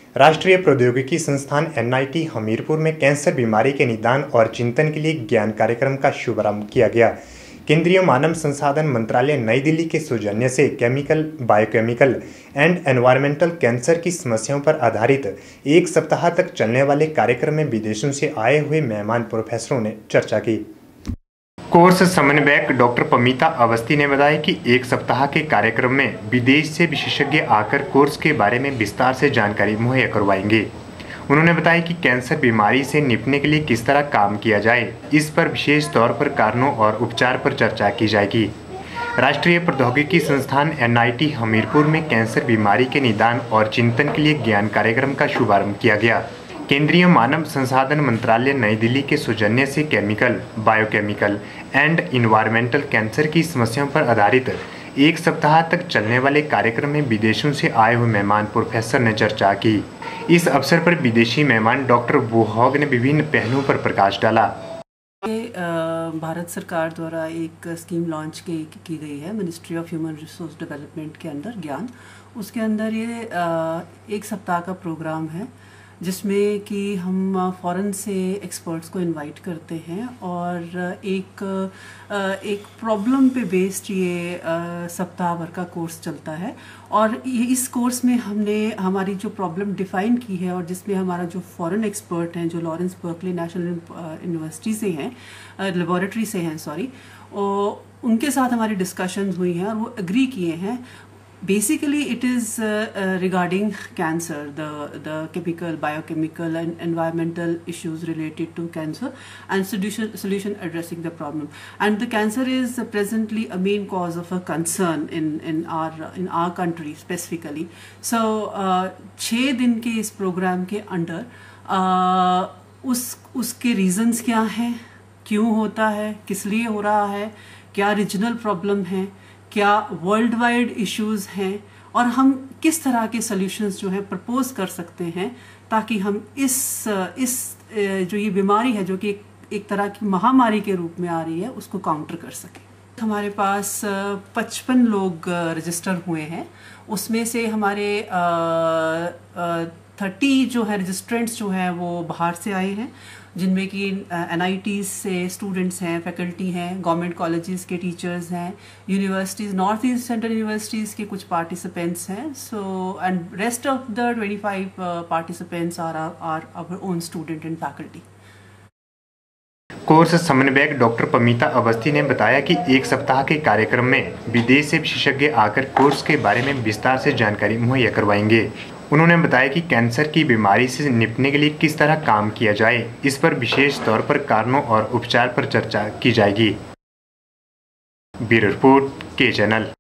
राष्ट्रीय प्रौद्योगिकी संस्थान एनआईटी हमीरपुर में कैंसर बीमारी के निदान और चिंतन के लिए ज्ञान कार्यक्रम का शुभारंभ किया गया। केंद्रीय मानव संसाधन मंत्रालय नई दिल्ली के सौजन्य से chemical, biochemical and environmental cancer की समस्याओं पर आधारित एक सप्ताह तक चलने वाले कार्यक्रम में विदेशों से आए हुए मेहमान प्रोफेसरों ने चर्चा की। कोर्स समन्वयक डॉक्टर पमिता अवस्थी ने बताया कि एक सप्ताह के कार्यक्रम में विदेश से विशेषज्ञ आकर कोर्स के बारे में विस्तार से जानकारी मुहैया करवाएंगे। उन्होंने बताया कि कैंसर बीमारी से निपटने के लिए किस तरह काम किया जाए, इस पर विशेष तौर पर कारणों और उपचार पर चर्चा की जाएगी। राष्ट्रीय प्रौद्योगिकी संस्थान एनआईटी हमीरपुर में कैंसर बीमारी के निदान और चिंतन के लिए ज्ञान कार्यक्रम का शुभारंभ किया गया। केंद्रीय मानव संसाधन मंत्रालय नई दिल्ली के सौजन्य से chemical, biochemical and environmental cancer की समस्याओं पर आधारित एक सप्ताह तक चलने वाले कार्यक्रम में विदेशों से आए हुए मेहमान प्रोफेसर ने चर्चा की। इस अवसर पर विदेशी मेहमान डॉक्टर वोहॉग ने विभिन्न पहलुओं पर प्रकाश डाला। भारत सरकार द्वारा एक स्कीम लॉन्च की गई है ministry of human resource development के अंदर ज्ञान। उसके अंदर ये एक सप्ताह का प्रोग्राम है जिसमें कि हम फॉरेन से एक्सपर्ट्स को इनवाइट करते हैं और एक प्रॉब्लम पे बेस्ड ये सप्ताह भर का कोर्स चलता है। और इस कोर्स में हमने हमारी जो प्रॉब्लम डिफाइन की है और जिसमें हमारा जो फॉरेन एक्सपर्ट हैं जो लॉरेंस बर्कले नेशनल यूनिवर्सिटी से हैं, लेबोरेटरी से हैं उनके साथ हमारी डिस्कशंस हुई हैं और वो एग्री किए हैं। Basically, it is regarding cancer, the chemical, biochemical, and environmental issues related to cancer, and solution addressing the problem. And the cancer is presently a main cause of a concern in our country specifically. So 6 दिन के इस programme के under उसके reasons क्या हैं, क्यों होता है, किस लिए हो रहा है, क्या रीजनल प्रॉब्लम है, क्या वर्ल्ड वाइड इश्यूज हैं और हम किस तरह के सॉल्यूशंस जो हैं प्रपोज कर सकते हैं ताकि हम इस जो ये बीमारी है जो कि एक तरह की महामारी के रूप में आ रही है उसको काउंटर कर सकें। हमारे पास 55 लोग रजिस्टर हुए हैं। उसमें से हमारे 30 जो है रजिस्ट्रेंट्स जो हैं वो बाहर से आए हैं, जिनमें कि एनआईटी से स्टूडेंट्स हैं, फैकल्टी हैं, गवर्नमेंट कॉलेजेस के टीचर्स हैं, universities, north east central universities के कुछ पार्टिसिपेंट्स हैं। So and rest of the 25 participants are our own student and faculty. Course समन्वयक डॉक्टर पमिता अवस्थी ने बताया कि एक सप्ताह के कार्यक्रम में विदेश से विशेषज्ञ आकर कोर्स के बारे में विस्तार से जानकारी मुहैया करवाएंगे। उन्होंने बताया कि कैंसर की बीमारी से निपटने के लिए किस तरह काम किया जाए, इस पर विशेष तौर पर कारणों और उपचार पर चर्चा की जाएगी। ब्यूरो रिपोर्ट के चैनल।